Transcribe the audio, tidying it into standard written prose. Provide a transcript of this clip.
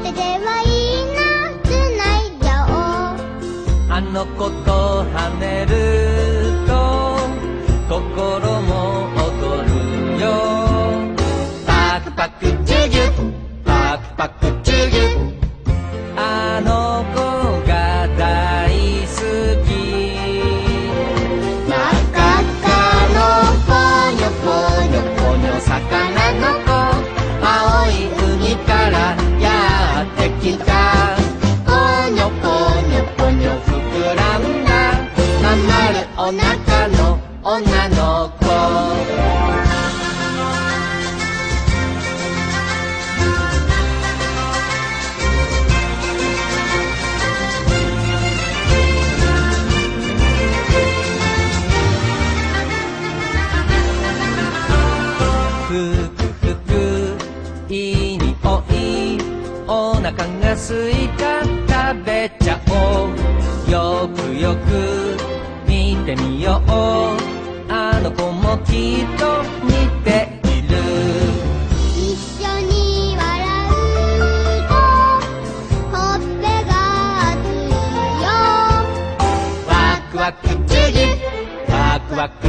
手ではいいな、つないじゃおう。 あの子と跳ねると心も躍るよ。パクパクチュギュパクパクチュギュ、あの子が大好き。 真っ赤っかのぽにょぽにょぽにょ魚の子、青い海からやってきた。ぽにょぽにょぽにょ膨らんだまん丸お腹の女の子。 ふくふくいい匂い、お腹がすいた、食べちゃおう。よくよく見てみよう、あの子もきっと似ている。 一緒に笑うとほっぺが熱いよ。 ワクワクチュギワクワク